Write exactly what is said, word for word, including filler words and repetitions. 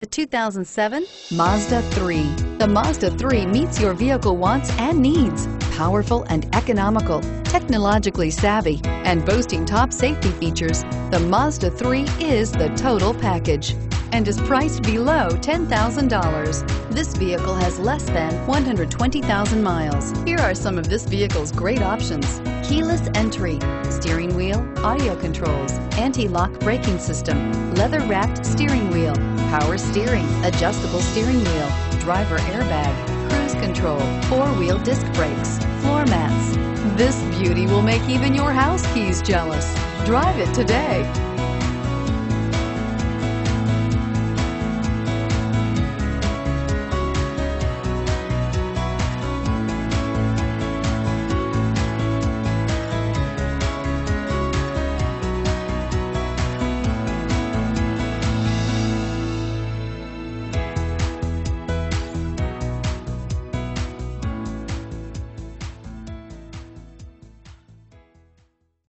The two thousand seven Mazda three. The Mazda three meets your vehicle wants and needs. Powerful and economical, technologically savvy, and boasting top safety features, the Mazda three is the total package and is priced below ten thousand dollars. This vehicle has less than one hundred twenty thousand miles. Here are some of this vehicle's great options: keyless entry, steering wheel audio controls, anti-lock braking system, leather-wrapped steering wheel, power steering, adjustable steering wheel, driver airbag, cruise control, four-wheel disc brakes, floor mats. This beauty will make even your house keys jealous. Drive it today.